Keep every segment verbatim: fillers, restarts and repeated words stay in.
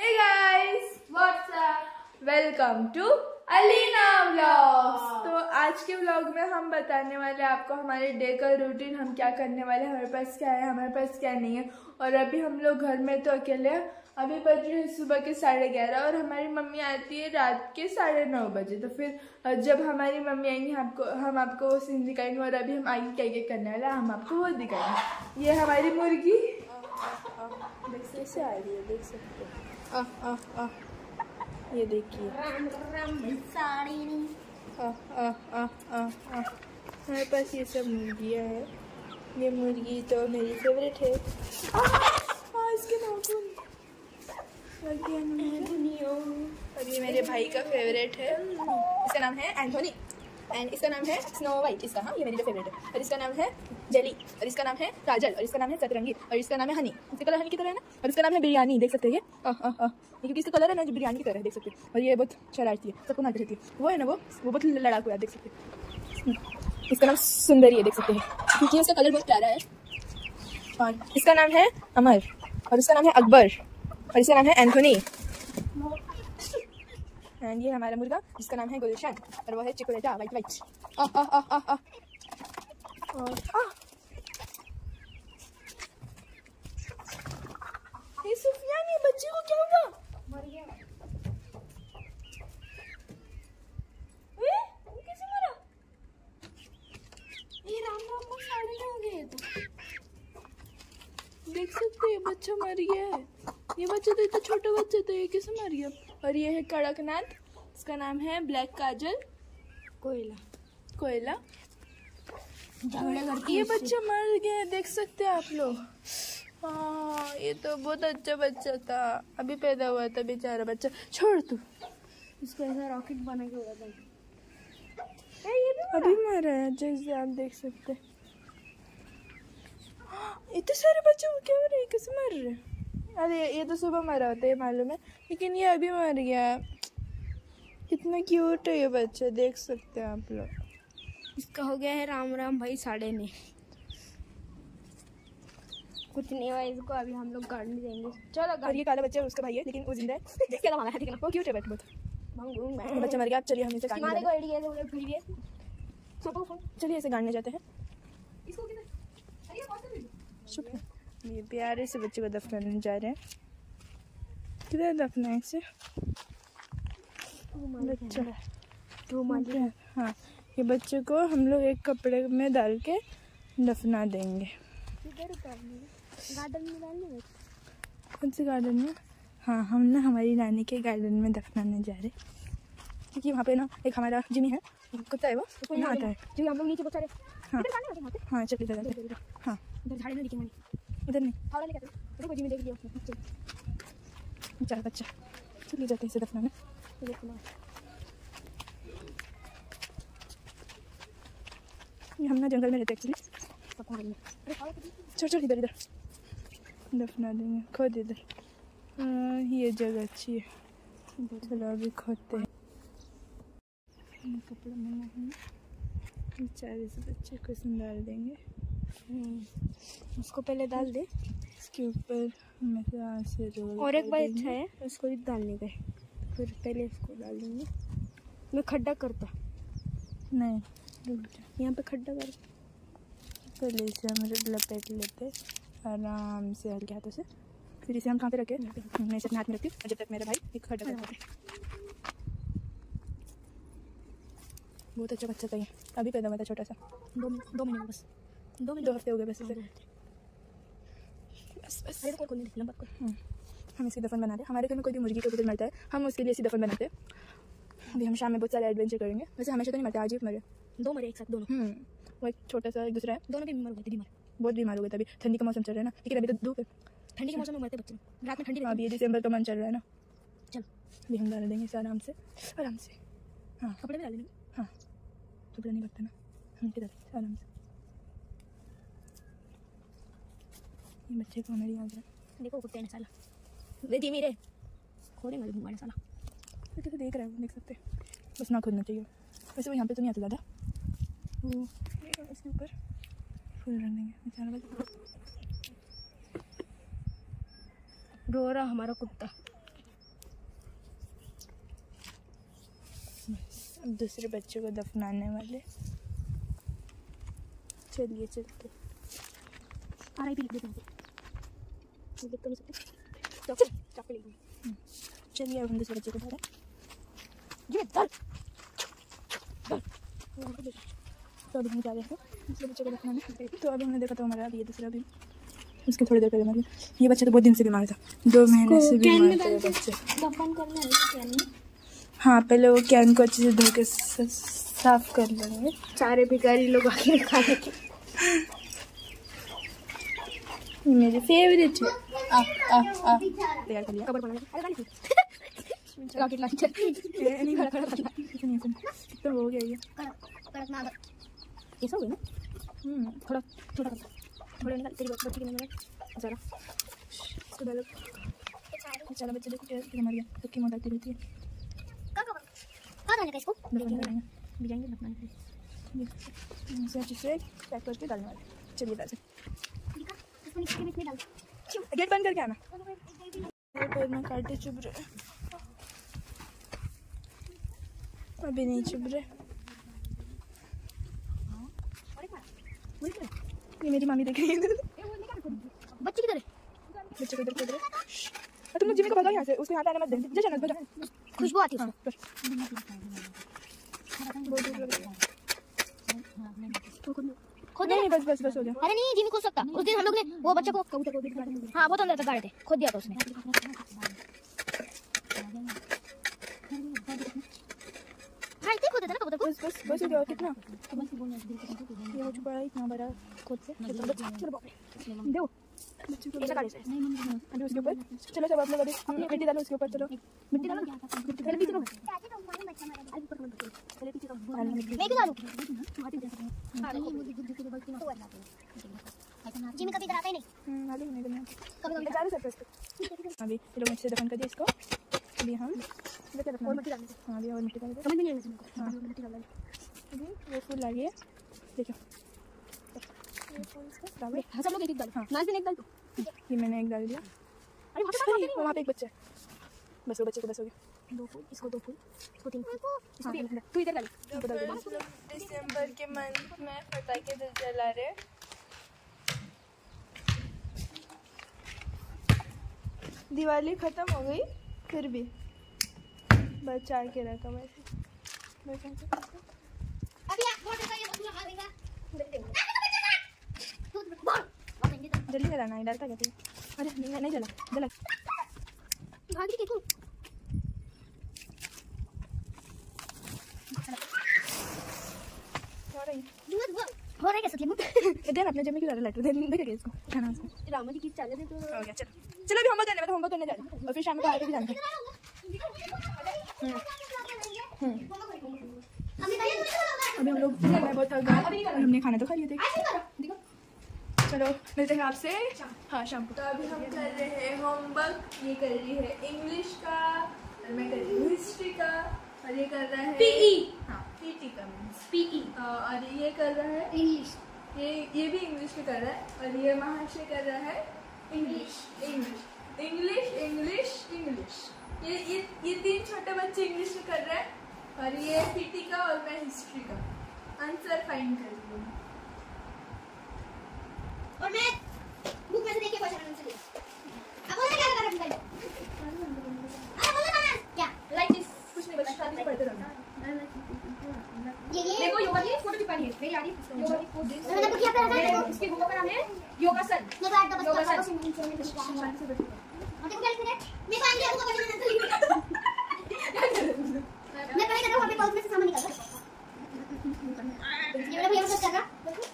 Hey guys, what's up? Welcome to Alina vlogs. तो आज के व्लॉग में हम बताने वाले आपको हमारे डे का रूटीन, हम क्या करने वाले, हमारे पास क्या है, हमारे पास क्या नहीं है। और अभी हम लोग घर में तो अकेले हैं। अभी बज रहे हैं सुबह के साढ़े ग्यारह और हमारी मम्मी आती है रात के साढ़े नौ बजे। तो फिर जब हमारी मम्मी आएंगी आपको हम आपको वो सीन दिखाएंगे। और अभी हम आगे क्या क्या करने वाले हम आपको वो दिखाएंगे। ये हमारी मुर्गी कैसे आ रही है, देख सकते हैं। आ, आ, आ, ये देखिए हमारे पास ये सब मुर्गियाँ हैं। ये मुर्गी तो मेरी फेवरेट है। आ, इसके नाखून और ये मेरे भाई का फेवरेट है। इसका नाम है एंथोनी एंड इसका नाम है स्नो वाइट। इसका हाँ ये मेरी जो फेवरेट है। और इसका नाम है जेली और इसका नाम है काजल और इसका नाम है सतरंगी और इसका नाम है हनी। इसका कलर हनी की तरह है ना। और इसका नाम है बिरयानी, देख सकते हैं। ये क्योंकि इसका कलर है ना जो बिरयानी की तरह है, देख सकते हैं। और ये बहुत शरारती है, सबको मारती रहती है। वो है ना वो वो बहुत लड़ाकू है, देख सकते हैं। इसका नाम सुंदरी है, देख सकते हैं, क्योंकि इसका कलर बहुत प्यारा है। और इसका नाम है अमर और इसका नाम है अकबर और इसका नाम है एंथोनी। एंड ये हमारा मुर्गा जिसका नाम है गुलशन और वो है चिकोलेटा वाइट वाइट। आ आ आ आ आ और आ ये सुफियान, ये बच्चे को क्या हुआ? मर गया। ए वो कैसे मरा? ये राम राम को साड़े में हो गए। तो देख सकते हैं बच्चा मर गया है। ये बच्चा तो इतना छोटा बच्चा था, ये कैसे मर गया? और ये है कड़कनाथ, इसका नाम है ब्लैक काजल कोयला कोयला ये बच्चा मर गया, देख सकते हैं आप लोग। हाँ ये तो बहुत अच्छा बच्चा था, अभी पैदा हुआ था बेचारा बच्चा। छोड़ तू इसको, ऐसा रॉकेट बना के उड़ा था। ये भी अभी मरा है, जैसे आप देख सकते हैं। इतने सारे बच्चे क्या हो रहे हैं, कैसे मर रहे हैं? अरे ये तो सुबह मरा होता है मालूम है, लेकिन ये अभी मर गया। कितना क्यूट है ये बच्चा, देख सकते हैं आप लोग। इसका हो गया है राम राम भाई साढ़े ने। कुछ नहीं हुआ इसको, अभी हम लोग गाड़ी देंगे। चलो। और ये काला बच्चा उसका भाई है, लेकिन वो जिंदा है। इसके अलावा है, ठीक है ना, वो क्यूट है बहुत। बच्चा मर गया, चलिए हम इसे गाड़ने जाते हैं। चलिए इसे गाड़ने जाते हैं। शुक्र ये प्यारे से बच्चे को दफनाने जा रहे हैं। किधर दफना है इसे? बच्चा हाँ, ये बच्चे को हम लोग एक कपड़े में डाल के दफना देंगे। गार्डन में डालने? कौन से गार्डन में? हाँ हम ना हमारी नानी के गार्डन में दफनाने जा रहे, क्योंकि वहाँ पे ना एक हमारा जिमी है, कुत्ता है, वो यहाँ आता है। जो हम लोग नीचे बहुत सारे। हाँ हाँ चलिए इधर। हाँ इधर झाड़ी में दिखे मैंने, इधर नहीं। हावड़ा लेके आते देखो, जिमी देख लिया उसने। बेचारा बच्चा, चलिए जाते हैं इसे दफनाने। ये हम ना जंगल में रहते एक्चुअली। छोड़ छोड़ इधर इधर दफना देंगे, खोद इधर। ये जगह अच्छी है, चलो अभी खोदते हैं। कपड़ा मंगा है, बेचारे से बच्चे को इसमें डाल देंगे। उसको पहले डाल दे, इसके ऊपर हमें से रोल। और एक बार अच्छा है उसको भी डालने का, फिर पहले इसको डाल देंगे। मैं खड्डा करता नहीं, यहाँ पे खड्डा कर। पहले इसे हम लपेट लेते आराम से हल्के हाथों से। फिर इसे हम कहाँ पे रखे? मैं इसे अपने हाथ में रखती हूँ जब तक मेरा भाई एक खड्डा करता है। बहुत अच्छा बच्चा था ये, अभी पैदा हुआ था छोटा सा। दो दो महीने बस, दो दो हफ्ते हो गए बस इसे। बस बस मेरे को खोलने दे, लंबा खोल। हम इसकी दफन बनाते हैं। हमारे घर में कोई भी मुर्गी को भी मरता है, हम उसके लिए इसी दफन बनाते हैं। अभी हम शाम में बहुत सारे एडवेंचर करेंगे। वैसे हमेशा तो नहीं मरते, आज ही मरे। दो मरे एक साथ दोनों। हम्म वो एक छोटा सा एक दूसरा है, दोनों भी बीमार हो गए थे। बीमार बहुत बीमार हो गए थे। अभी ठंडी का मौसम चल रहा है ना, लेकिन अभी तो धूप है। ठंडी के मौसम में मरते बच्चे रात में। ठंडी अभी ये दिसंबर का मंथ चल रहा है ना। चल अभी हम डाल देंगे इसे आराम से आराम से। हाँ कपड़े में डाल देंगे। हाँ कपड़ा नहीं लगता ना, हम किधर आराम से। ये बच्चे को हमारी याद है। देखो कुत्ते ने साला दे दी मेरे खोलेंगे घुमाने साला। कैसे देख रहे हो, देख सकते बस ना खोदना चाहिए। वैसे वो यहाँ पे तो नहीं आता ज़्यादा, वो इसके ऊपर फूल रख देंगे बेचारा। रो रहा हमारा कुत्ता। दूसरे बच्चे को दफनाने वाले। चलिए चलते। आ रही भी लिख देते हैं, लिख तो नहीं सकते, चाकू चाकू लेंगे। चलिए अब हम दूसरे बच्चे को धरे। ये धर तो अभी हम जा रहे हैं दूसरे बच्चे को दफनाने। तो अभी हमने देखा तो हमारा अभी ये दूसरा भी उसके थोड़ी देर पहले मतलब ये बच्चा तो बहुत दिन से बीमार था, दो महीने से बीमार थे बच्चे। दफन करना है कैन में। हाँ पहले वो कैन को अच्छे से धो के साफ कर लेंगे। सारे भिखारी लोग आके खा लेंगे। मेरी फेवरेट है। आ आ आ तैयार कर लिया, कवर बनाना। अरे गाड़ी रॉकेट लॉन्चर नहीं खड़ा खड़ा खड़ा तो हो गया ये कड़क ना ऐसा हो ना। हम्म थोड़ा थोड़ा थोड़ा निकाल तेरी बच्ची के नंबर जरा तो डालो। चलो बच्चे देखो कैसे मर गया, तो की मौत आती रहती है। कहां कहां डालने का इसको डिजाइन बनाएंगे डिजाइन बनाने के से अच्छे से पैक करके डालने वाले। चलिए डाल दिखा इसको नीचे में डाल। गेट बंद करके आना। वो पैर में कांटे चुभ रहे, अभी नहीं चुभ रहे। ये मेरी मामी देख रही है बच्चे किधर है? बच्चे को इधर इधर। तुम लोग जिमी को भगाओ यहाँ से, उसको यहाँ पे आने मत दे। जा जाना भगा। खुशबू आती है हाँ बस खुद नहीं बस बस बस हो गया। अरे नहीं जिमी खोल सकता। उस दिन हम लोग ने वो बच्चे को कबूतर को हाँ वो तो अंदर तक गाड़े थे, खोद दिया था उसने। हाँ इतने खोदा था ना कबूतर को। बस बस बस हो गया। कितना ये हो चुका है इतना बड़ा खुद से। दो बच्चे को ऐसा गाड़े से अभी उसके ऊपर चलो सब आप लोग अभी मिट्टी डालो उसके ऊपर। चलो मिट्टी डालो पहले पीछे रहो पहले पीछे रहो मैं क्यों डालूं? जिमी कभी कराता ही नहीं। हम्म आलू नहीं करना कभी कभी जा रहे सब अभी ये लोग अच्छे से दफन कर दिए इसको। अभी हम और मिट्टी डालने से हाँ अभी और मिट्टी डाल समझ में नहीं आ रहा हाँ मिट्टी डालने अभी वो फूल लाइए। देखो ये फूल इसको डालो। हाँ सब लोग एक एक डालो। हाँ नाच एक डाल दो। ये मैंने एक डाल दिया। अरे वहाँ अरे वहाँ पे एक बच्चा है, बस वो बच्चे को बस हो गया। दो फूल इसको दो फूल इसको तीन फूल इसको भी तू इधर डाल। दिसंबर के मंथ में पटाखे जला रहे। दिवाली खत्म हो गई फिर भी बचा के रखा वैसे बचा के रखा। अभी आप वोट का ये पूरा खा देगा जल्दी जलाना है, डरता क्या तू? अरे नहीं नहीं जला जला भाग रही तू। हो रही धुआं धुआं हो रहा है कैसे लेमू देना अपने जमी की ज़्यादा लाइट दे देखेगा इसको खाना उसको। रामा जी की चाले दे तो हो गया चलो चलो अभी होमवर्क करने में होमवर्क करने जा रहे हैं और फिर शाम को आके भी जाना है। अभी हम लोग मैं बहुत थक गए और हमने खाना तो खा लिया था। चलो मिलते हैं आपसे हाँ शाम को। तो अभी हम कर रहे हैं होमवर्क। ये कर रही है इंग्लिश का और मैं कर रही हूँ हिस्ट्री का और ये कर रहा है पीई। हाँ पीटी का मीन्स पीई और ये कर रहा है इंग्लिश। ये ये भी इंग्लिश में कर रहा है और ये महाशय कर रहा है English English English English English. ये ये ये तीन छोटे बच्चे इंग्लिश में कर रहे हैं और ये पीटी का और मैं हिस्ट्री का आंसर फाइंड कर रही हूँ। और मैं बुक में से देख के क्वेश्चन आंसर लिया। अब बोलो क्या कर रहा है? अरे बोलो ना क्या लाइक दिस कुछ नहीं बस शादी से पढ़ते रहना। ये ये देखो योगा की फोटो चिपकानी है मेरी आदि योगा की फोटो मैंने बुक किया पे रखा है। इसके बुक का नाम है योगासन। मैं तो आज बस योगा कर सर। मैं तो क्या लिख रहा है? मैं तो आंटी आपको क्वेश्चन आंसर लिख रहा हूं। मैं पढ़ाई कर रहा हूं अपने पाउच में से सामान निकाल रहा हूं। ये मेरा भैया कुछ कर रहा।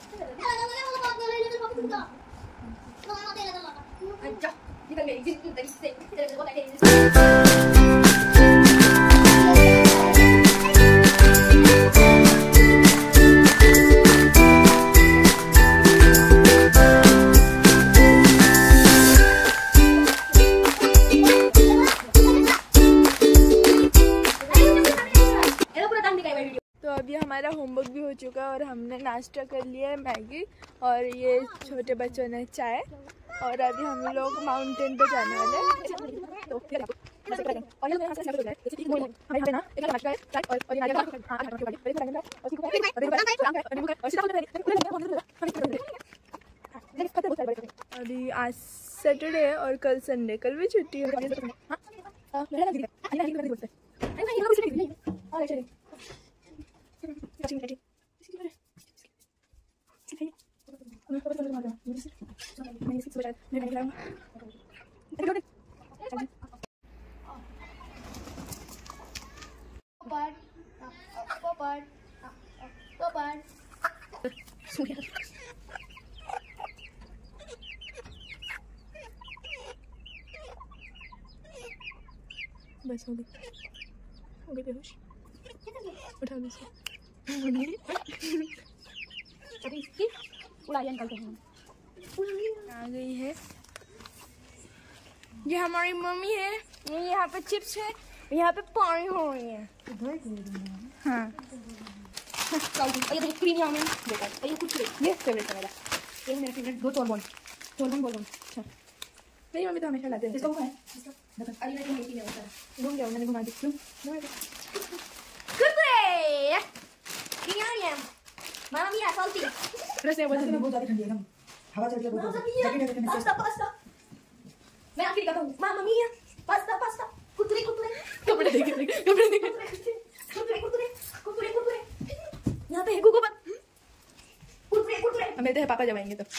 अच्छा निकल गई जिस तरीके से तेरे को लगे हमारा होमवर्क भी हो चुका है और हमने नाश्ता कर लिया है मैगी और ये छोटे बच्चों ने चाय और अभी हम लोग माउंटेन पे जाने वाले हैं। तो और ये मेरे हाथ से हो जाए जैसे कि हमें यहाँ पे ना एक काट का है और और ये नारियल का हां काट के बाद फिर लगाएंगे और इसको और निम्बू और सीधा अभी आज सैटरडे है और कल संडे, कल भी छुट्टी है। हां मेरा लग रहा है नहीं बोलते नहीं नहीं कुछ नहीं और चलिए चलिए चलिए मैं पता नहीं मालूम मैं इसको बता मैं नहीं लाऊंगा Popad. Popad. Popad. बस हो गई हो गई बेहोश उठा लो इसे अभी इसकी उड़ाइयाँ निकालते हैं। आ गई है ये हमारी मम्मी है। ये यहाँ पे चिप्स है, यहाँ पे पानी हो रही है। हाँ और ये देखिए क्रीमी आमंड देखा और ये कुछ ये फेवरेट है मेरा, ये मेरा फेवरेट दो चोरबॉन चोरबॉन बोल अच्छा मेरी मम्मी तो हमेशा लाते हैं। इसका हुआ है इसका अली ने नहीं किया होता है घूम गया मैंने घुमा दी क्यों कुरकुरे यम मामा मिया सॉल्टी रस नहीं बोलते बहुत ज्यादा ठंडी है एकदम, हवा चल रही है बहुत ज्यादा। पास्ता पास्ता मैं आखिर कहता हूँ मामा मिया पास्ता पास्ता कुरकुरे कुरकुरे कपड़े देखे कपड़े देखे कुरकुरे कुरकुरे कुरकुरे कुरकुरे यहाँ पे है गुगु बन कुरकुरे कुरकुरे हम मिलते हैं पापा जब आएंगे तो।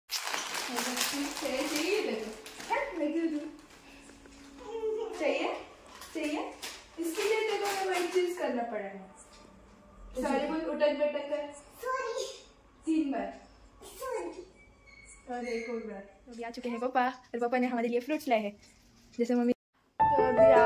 चाहिए चाहिए इसके लिए देखो हमें एक चीज करना पड़ेगा। सारे कोई उठक बैठक कर Sorry. तीन बार Sorry. और एक और बार। अभी आ चुके हैं पापा और पापा ने हमारे लिए फ्रूट्स लाए हैं जैसे मम्मी। तो अभी